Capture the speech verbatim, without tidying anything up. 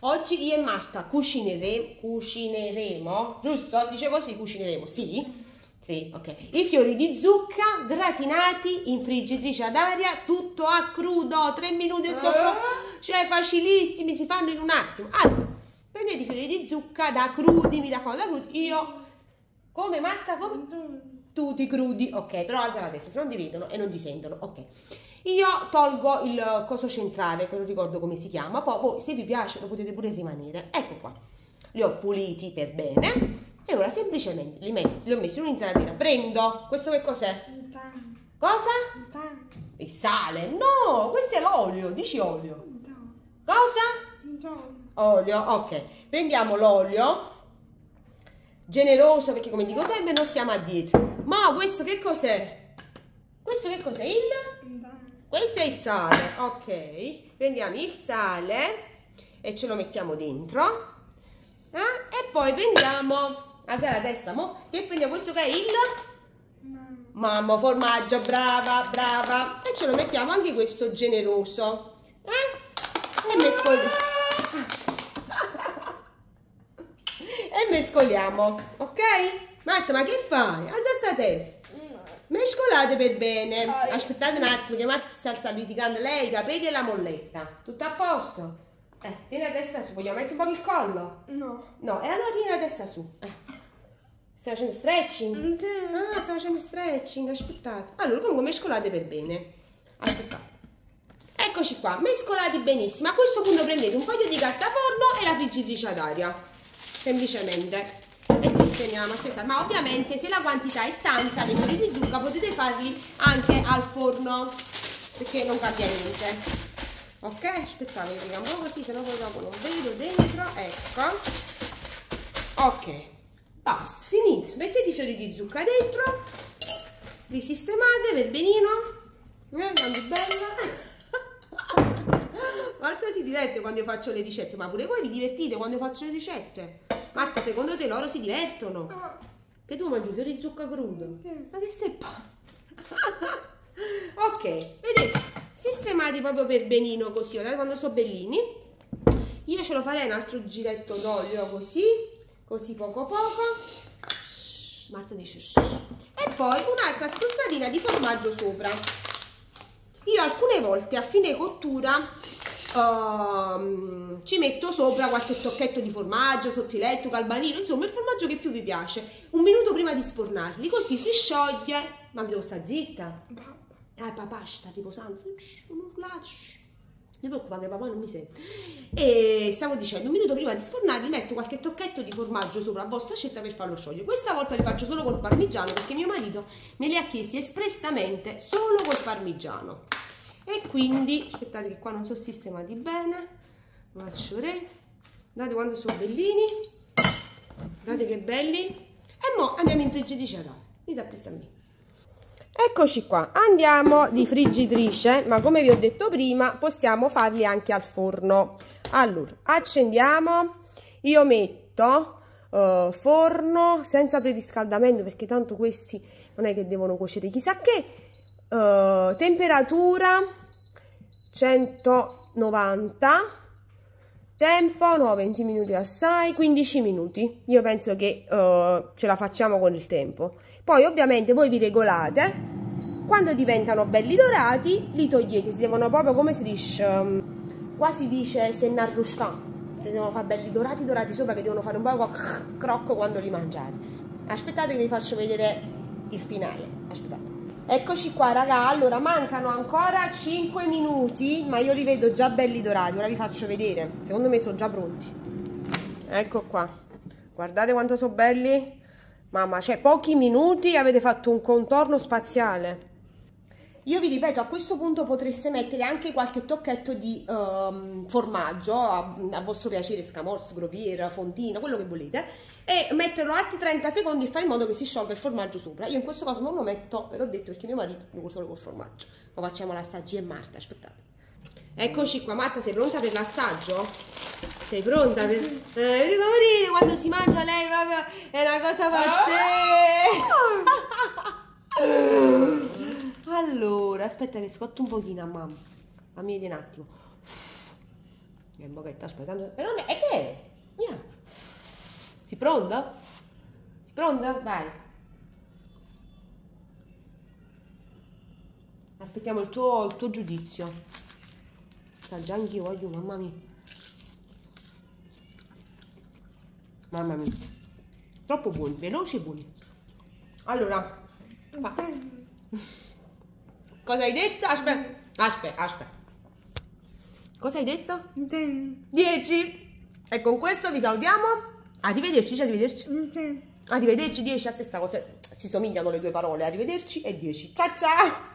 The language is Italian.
Oggi io e Marta cucinere, cucineremo, giusto? Si dice così, cucineremo, sì? Sì, ok. I fiori di zucca gratinati in friggitrice ad aria, tutto a crudo, tre minuti e sopra, cioè facilissimi, si fanno in un attimo. Allora, prendete i fiori di zucca da crudi, mi raccomando, da crudi, io, come Marta, come? Tutti crudi, ok, però alza la testa, se non ti vedono e non ti sentono, ok. Io tolgo il coso centrale, che non ricordo come si chiama, poi voi, se vi piace lo potete pure rimanere. Ecco qua, li ho puliti per bene e ora semplicemente li, metto, li ho messi in un'insalatina. Prendo, questo che cos'è? Cosa? Il sale, no, questo è l'olio, dici olio. Cosa? Olio, ok. Prendiamo l'olio, generoso perché come dico sempre non siamo a dieta. Ma questo che cos'è? Questo che cos'è? Il? Questo è il sale, ok. Prendiamo il sale e ce lo mettiamo dentro. Eh? E poi prendiamo, alza la testa, mo, che prendiamo questo che è il? Mamma, formaggio, brava, brava. E ce lo mettiamo anche questo generoso. Eh? E mescoliamo. E mescoliamo, ok? Marta, ma che fai? Alza sta testa. Mescolate per bene. Aspettate un attimo che Marta si sta alzando litigando lei, i capelli e la molletta. Tutto a posto? Eh, tieni la testa su. Vogliamo mettere un po' il collo? No. No, e allora tieni la testa su. Eh. Stai facendo stretching? Ah, stai facendo stretching, aspettate. Allora, comunque mescolate per bene. Aspettate. Eccoci qua, mescolati benissimo. A questo punto prendete un foglio di carta forno e la friggitrice ad aria. Semplicemente. E sistemiamo, aspettate. Ma ovviamente se la quantità è tanta dei fiori di zucca potete farli anche al forno, perché non cambia niente. Ok? Aspettate, che un po' così, se no poi dopo non vedo dentro. Ecco. Ok. Basta, finito. Mettete i fiori di zucca dentro, li sistemate per benino. Eh, quanto bella. Marta si diverte quando io faccio le ricette, ma pure voi vi divertite quando io faccio le ricette? Marta, secondo te loro si divertono? Che tu mangi fiori di zucca crudo? Ma che sei pazza? Ok, vedete, sistemati proprio per benino così, guardate quando sono bellini. Io ce lo farei un altro giretto d'olio così, così poco poco. Shhh, Marta dice shhh. E poi un'altra spruzzatina di formaggio sopra. Io alcune volte a fine cottura uh, ci metto sopra qualche tocchetto di formaggio, sottiletto, calbanino, insomma il formaggio che più vi piace, un minuto prima di sfornarli, così si scioglie. Ma mi devo stare zitta? Ah, papà sta tipo santo, non urlate, non ti preoccupare che papà non mi sente. E stavo dicendo, un minuto prima di sfornarli metto qualche tocchetto di formaggio sopra a vostra scelta per farlo sciogliere. Questa volta li faccio solo col parmigiano perché mio marito me li ha chiesti espressamente solo col parmigiano. E quindi, aspettate che qua non sono sistemati bene, faccio re, guardate quando sono bellini, guardate che belli. E mo andiamo in friggitrice ad aria, dite appresso a me. Eccoci qua, andiamo di friggitrice, ma come vi ho detto prima possiamo farli anche al forno. Allora, accendiamo, io metto uh, forno senza preriscaldamento perché tanto questi non è che devono cuocere chissà che. Uh, temperatura centonovanta, tempo no, venti minuti assai, quindici minuti. Io penso che uh, ce la facciamo con il tempo. Poi ovviamente voi vi regolate, quando diventano belli dorati li togliete, si devono proprio, come si dice, um, qua si dice se n'arruscano, si devono fare belli dorati dorati sopra, che devono fare un po' crocco quando li mangiate. Aspettate che vi faccio vedere il finale, aspettate. Eccoci qua raga, allora mancano ancora cinque minuti, ma io li vedo già belli dorati, ora vi faccio vedere, secondo me sono già pronti. Ecco qua, guardate quanto sono belli, mamma, cioè pochi minuti avete fatto un contorno spaziale. Io vi ripeto, a questo punto potreste mettere anche qualche tocchetto di um, formaggio, a, a vostro piacere, scamorza, groviera, fontina, quello che volete, e metterlo altri trenta secondi e fare in modo che si sciolga il formaggio sopra. Io in questo caso non lo metto, ve l'ho detto, perché mio marito lo solo col formaggio. Lo facciamo l'assaggio e Marta, aspettate. Eccoci qua, Marta, sei pronta per l'assaggio? Sei pronta? Per... Eh, devo morire quando si mangia lei, proprio è una cosa pazzesca. Allora, aspetta che scotto un pochino a mamma. Fammi vedere un attimo. È in bocchetta, aspetta, però non è, è che è? Via. Si pronto? Si pronto? Vai. Aspettiamo il tuo, il tuo giudizio. Assaggia anch'io, voglio, mamma mia. Mamma mia. Troppo buoni, veloci e buoni. Allora, va. Cosa hai detto? Aspetta, aspetta, aspetta. Cosa hai detto? dieci. E con questo vi salutiamo. Arrivederci, arrivederci. Arrivederci, dieci, la stessa cosa. Si somigliano le due parole. Arrivederci e dieci. Ciao ciao.